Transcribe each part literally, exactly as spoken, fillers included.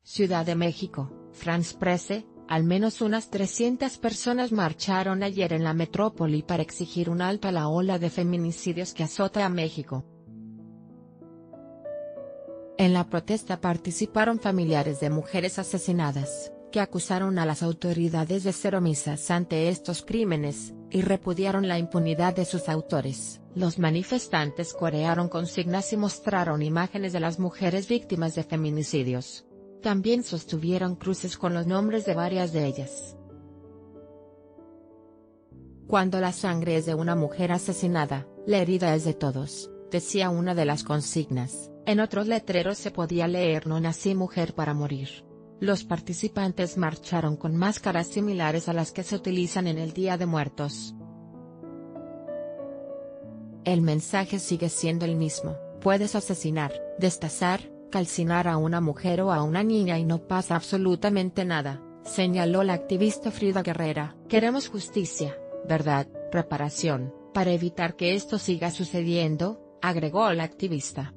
Ciudad de México, France Presse, al menos unas trescientas personas marcharon ayer en la metrópoli para exigir un alto a la ola de feminicidios que azota a México. En la protesta participaron familiares de mujeres asesinadas, que acusaron a las autoridades de ser omisas ante estos crímenes, y repudiaron la impunidad de sus autores. Los manifestantes corearon consignas y mostraron imágenes de las mujeres víctimas de feminicidios. También sostuvieron cruces con los nombres de varias de ellas. Cuando la sangre es de una mujer asesinada, la herida es de todos, decía una de las consignas. En otros letreros se podía leer: no nací mujer para morir. Los participantes marcharon con máscaras similares a las que se utilizan en el Día de Muertos. El mensaje sigue siendo el mismo: puedes asesinar, destazar, calcinar a una mujer o a una niña y no pasa absolutamente nada, señaló la activista Frida Guerrera. Queremos justicia, verdad, reparación, para evitar que esto siga sucediendo, agregó la activista.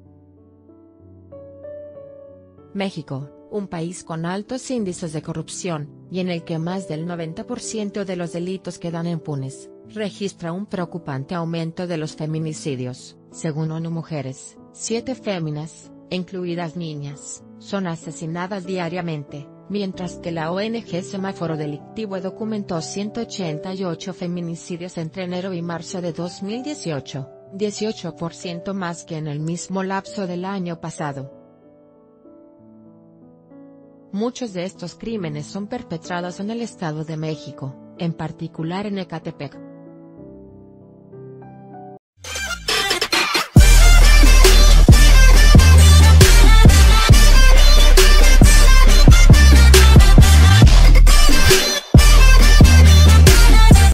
México, un país con altos índices de corrupción, y en el que más del noventa por ciento de los delitos quedan impunes, registra un preocupante aumento de los feminicidios. Según ONU Mujeres, siete féminas, incluidas niñas, son asesinadas diariamente, mientras que la O N G Semáforo Delictivo documentó ciento ochenta y ocho feminicidios entre enero y marzo de dos mil dieciocho, dieciocho por ciento más que en el mismo lapso del año pasado. Muchos de estos crímenes son perpetrados en el Estado de México, en particular en Ecatepec.